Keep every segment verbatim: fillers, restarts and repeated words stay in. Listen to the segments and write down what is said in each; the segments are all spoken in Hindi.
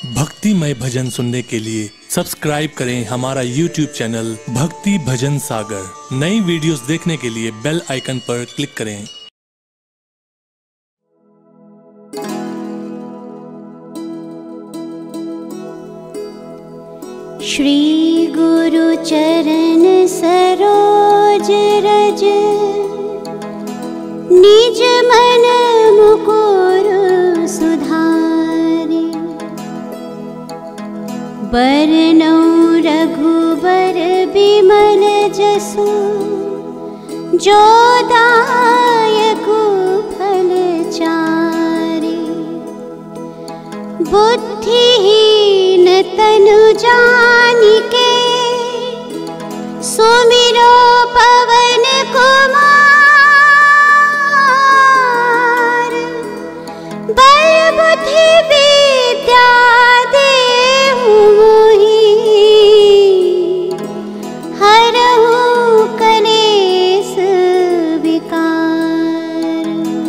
भक्तिमय भजन सुनने के लिए सब्सक्राइब करें हमारा यूट्यूब चैनल भक्ति भजन सागर। नई वीडियोस देखने के लिए बेल आइकन पर क्लिक करें। श्री गुरु चरण सरोज रज, निज मन मुकुर सुधारि। बरनौ रघुबर बिमल जसु, जो दायक फल चारि। बुद्धिहीन तनु जानिके, सुमिरो पवन कुमार। बल बुद्धि विद्या देहु मोहि, हरहु कलेस विकार।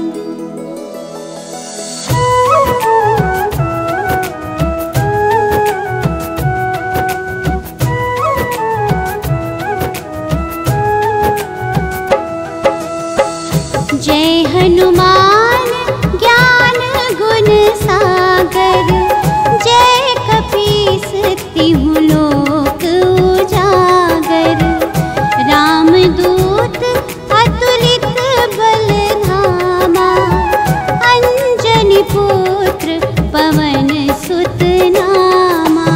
जय हनुमान ज्ञान गुण सागर, जय कपीस तिहु लोक उजागर। रामदूत अतुलित बल धामा, अंजनी पुत्र पवन सुत नामा।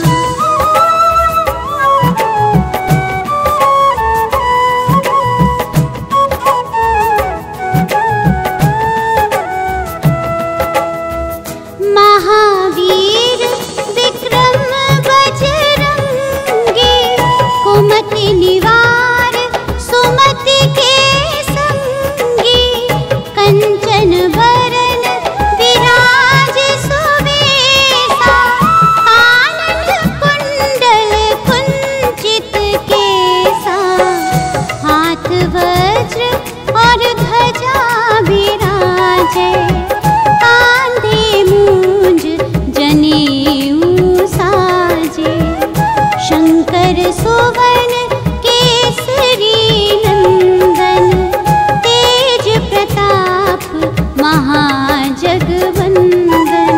महावीर विक्रम बजरंगी, कुमति निवार सुमति के संगी। कंचन बरन विराज सुवेशा, कानन कुंडल कुंचित केसा। हाथ वज्र और ध्वजा विराजे, शंकर सुवन केसरी नंदन, तेज प्रताप महाजगवंदन।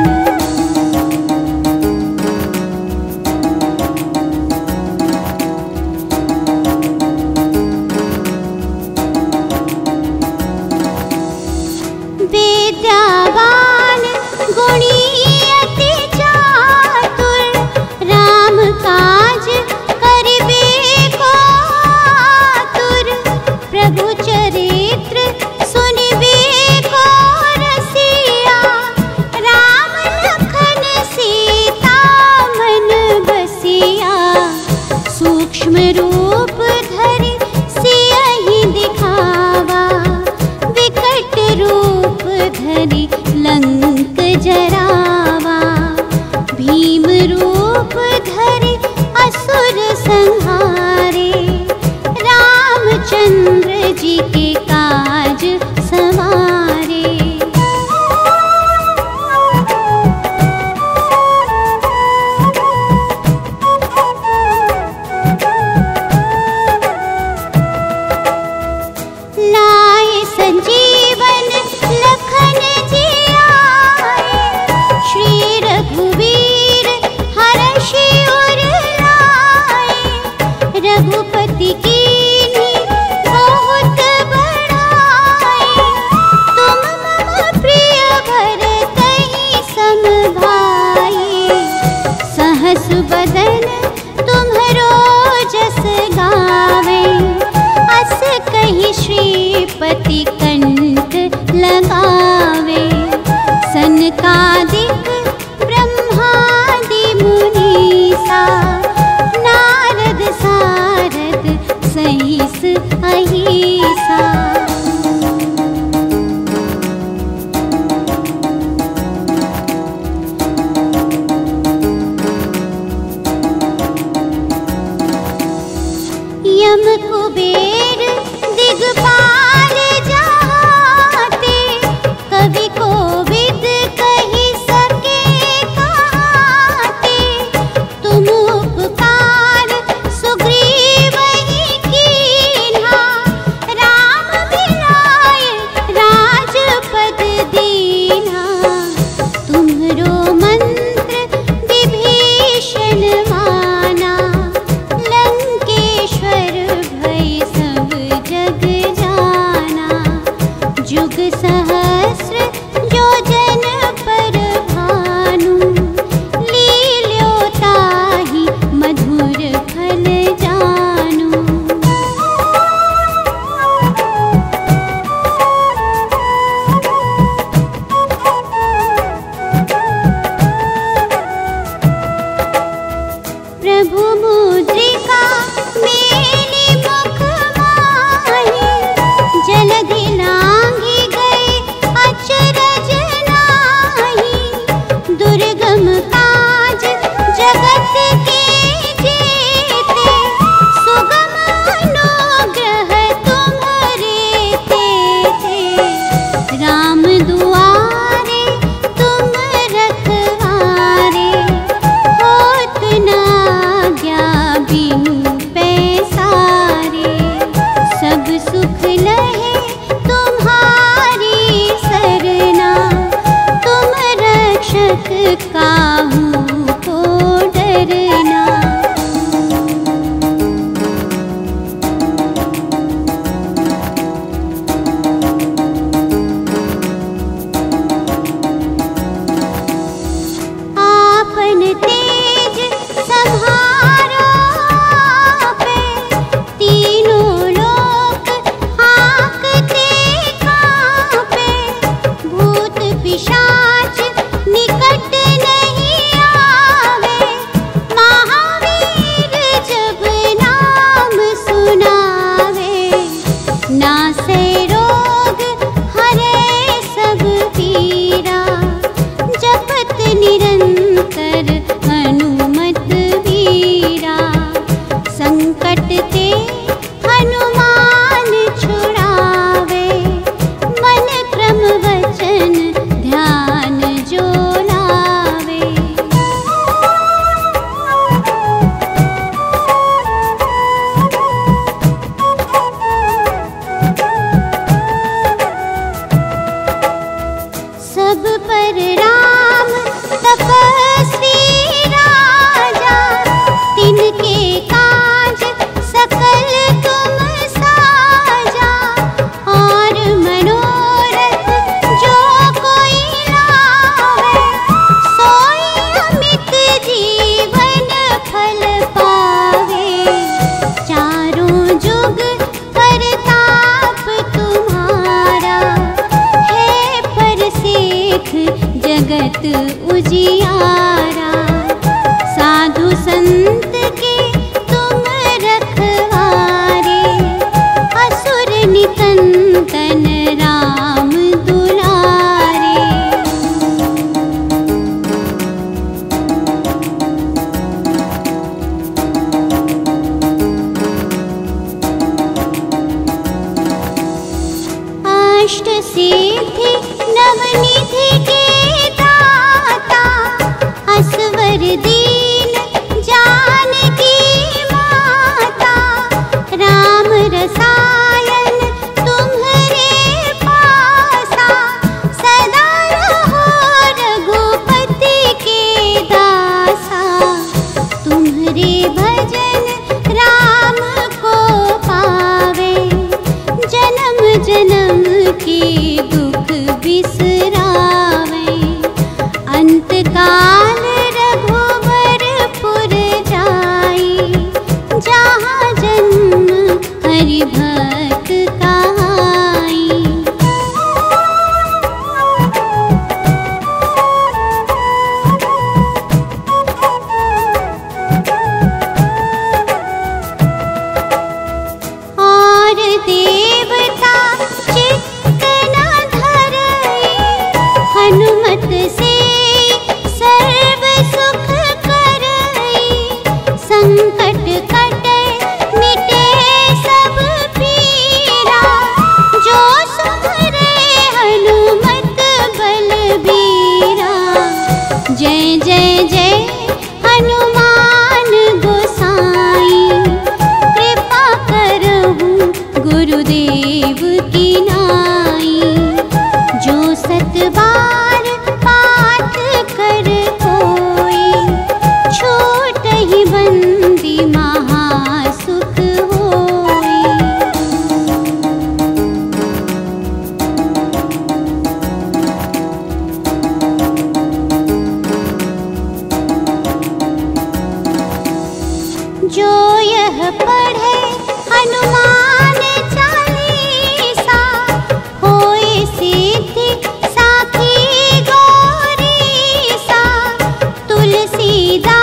विद्यावान गुणी अति चातुर, राम काज करिबे को आतुर। प्रभु चरित्र सुनिबे को रसिया, राम लखन सीता मन बसिया। सूक्ष्म रूप धरि सियहि दिखावा, विकट रूप धरि लंक जरावा। भीम रूप धरि असुर संहारे, रामचंद्र जी के काज सवारे। लाए संजीवन लखन जियाए, श्री रघुवीर हरषि उर लाए। रघुपति कीन्ही बहुत बड़ाई, तुम मम प्रिय भरतहि सम भाई। सहस बदन तुम्हरो जस गावे, अस कहि श्रीपति कंठ लगावे। सनकादिक ब्रह्मादि मुनीसा, नारद सारद सहिस अहिसा। यम कुबेर दिगपाल जहाते, कवि कोविद कहि सके कहा। पावन तेज सम्हारो पे, तीनों लोक हाँकते कांपे, भूत पिशाच निकट नहीं आवे, महावीर जब नाम सुनावे, नासे रोग हरे सब पीरा, जपत निरंतर हनुमत वीरा, संकट ते हनुमान छुड़ावे, मन क्रम वचन ध्यान जो लावे। सब पर राम तपस्वी राजा, तिनके काज सकल तुम साजा, और मनोरथ जो कोई लावे, सोई अमित जीवन फल पावे, चारों जुग परताप तुम्हारा, है परसेठ जगत उजियारा, साधु संत के तुम रखवारे, असुर निकंदन राम दुलारे। अष्ट सिद्धि नवनिधि के दाता, असवर दीन जानकी माता, राम रसायन तुम्हरे पासा, सदा रहो रघुपति के दासा, तुम्हरे भजन राम को पावे, जन्म जन्म के दुख बिसरावे, अंत काल रघुवरपुर जाई, जहाँ जन्म हरि भक्त कहाई। और देवता चित्त न धरई, हनुमत से सर्व सुख करई, संकट कटे मिटे सब पीरा, जो सुमरे हनुमत बलबीरा, जय जय जय हनुमान गोसाई, कृपा करहु गुरुदेव की नाई, जो सत बार पाठ कर कोई, छूट ही बंदी महासुख होई। जो यह पढ़े हनुमान चालीसा, होए सिद्धि साखी गौरीसा, तुलसीदास